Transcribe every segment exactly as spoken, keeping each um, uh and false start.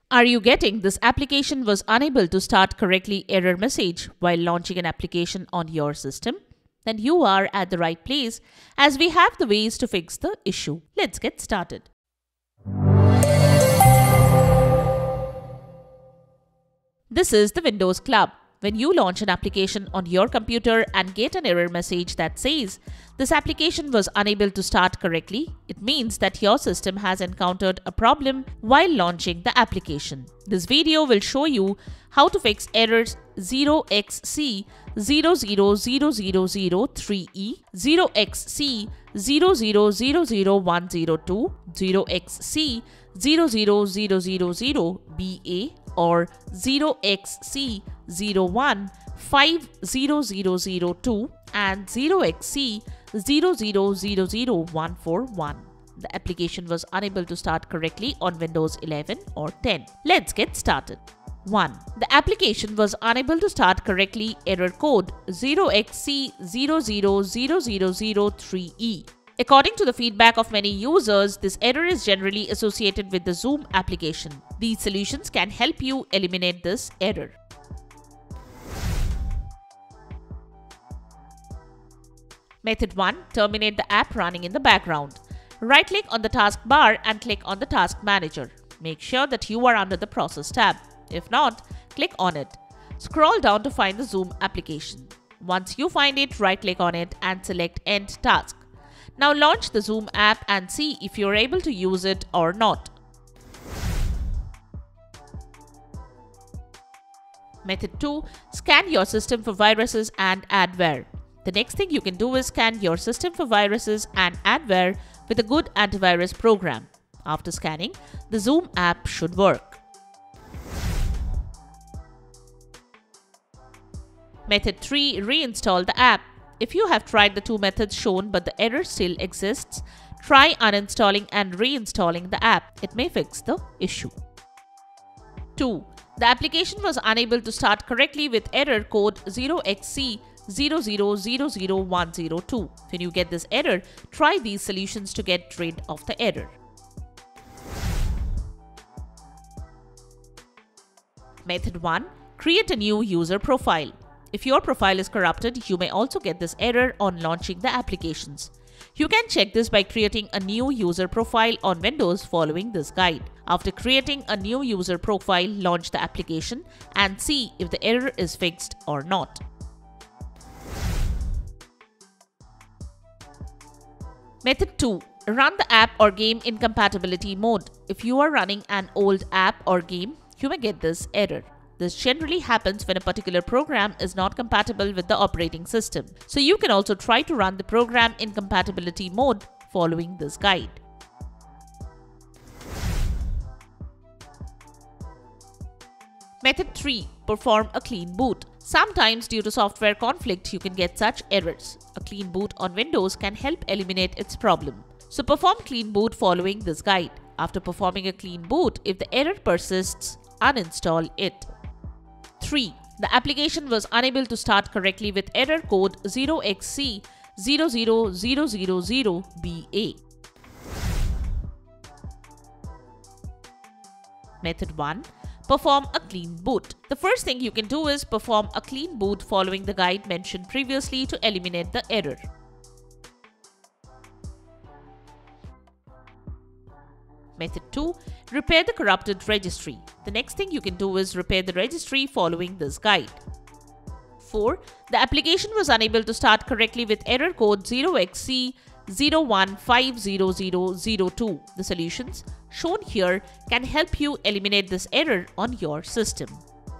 Are you getting this application was unable to start correctly error message while launching an application on your system? Then you are at the right place, as we have the ways to fix the issue. Let's get started. This is the Windows Club. When you launch an application on your computer and get an error message that says, "This application was unable to start correctly," it means that your system has encountered a problem while launching the application. This video will show you how to fix errors zero x c zero zero zero zero zero three E, zero x c zero zero zero zero one zero two, zero x c zero zero zero zero zero B A, or zero x c zero one five zero zero zero two and zero x c zero zero zero zero one four one. The application was unable to start correctly on Windows eleven or ten. Let's get started. one. The application was unable to start correctly. Error code zero x c zero zero zero zero zero three E. According to the feedback of many users, this error is generally associated with the Zoom application. These solutions can help you eliminate this error. Method one. Terminate the app running in the background. Right-click on the taskbar and click on the Task Manager. Make sure that you are under the Process tab. If not, click on it. Scroll down to find the Zoom application. Once you find it, right-click on it and select End Task. Now launch the Zoom app and see if you're able to use it or not. Method two. Scan your system for viruses and adware. The next thing you can do is scan your system for viruses and adware with a good antivirus program. After scanning, the Zoom app should work. Method three. Reinstall the app. If you have tried the two methods shown but the error still exists, try uninstalling and reinstalling the app. It may fix the issue. two. The application was unable to start correctly with error code zero x c zero zero zero zero one zero two. When you get this error, try these solutions to get rid of the error. Method one. Create a new user profile. If your profile is corrupted, you may also get this error on launching the applications. You can check this by creating a new user profile on Windows following this guide. After creating a new user profile, launch the application and see if the error is fixed or not. Method two. Run the app or game in compatibility mode. If you are running an old app or game, you may get this error. This generally happens when a particular program is not compatible with the operating system. So you can also try to run the program in compatibility mode following this guide. Method three. Perform a clean boot. Sometimes due to software conflict, you can get such errors. A clean boot on Windows can help eliminate its problem. So perform clean boot following this guide. After performing a clean boot, if the error persists, uninstall it. three. The application was unable to start correctly with error code zero x c zero zero zero zero zero B A. Method one. Perform a clean boot. The first thing you can do is perform a clean boot following the guide mentioned previously to eliminate the error. Method two. Repair the corrupted registry. The next thing you can do is repair the registry following this guide. four. The application was unable to start correctly with error code zero x c zero one five zero zero zero two. The solutions shown here can help you eliminate this error on your system.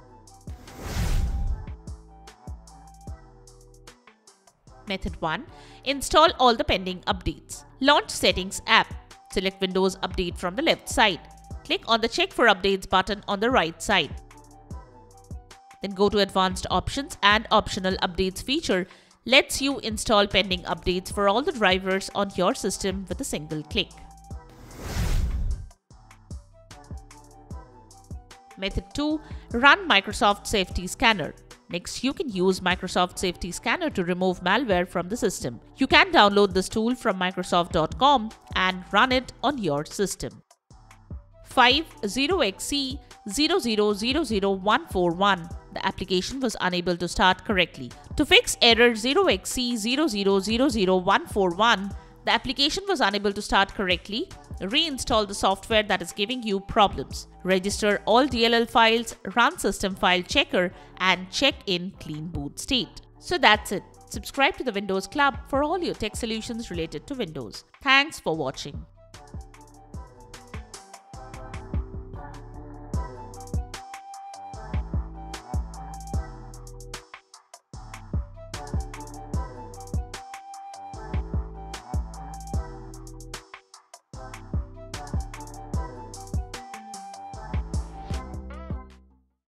Method one. Install all the pending updates. Launch Settings app. Select Windows Update from the left side. Click on the Check for Updates button on the right side. Then go to Advanced Options, and Optional Updates feature lets you install pending updates for all the drivers on your system with a single click. Method two. Run Microsoft Safety Scanner. Next, you can use Microsoft Safety Scanner to remove malware from the system. You can download this tool from Microsoft dot com and run it on your system. five. zero x c zero zero zero zero one four one. The application was unable to start correctly. To fix error zero x c zero zero zero zero one four one, the application was unable to start correctly, reinstall the software that is giving you problems. Register all D L L files, run system file checker, and check in clean boot state. So that's it. Subscribe to the Windows Club for all your tech solutions related to Windows. Thanks for watching.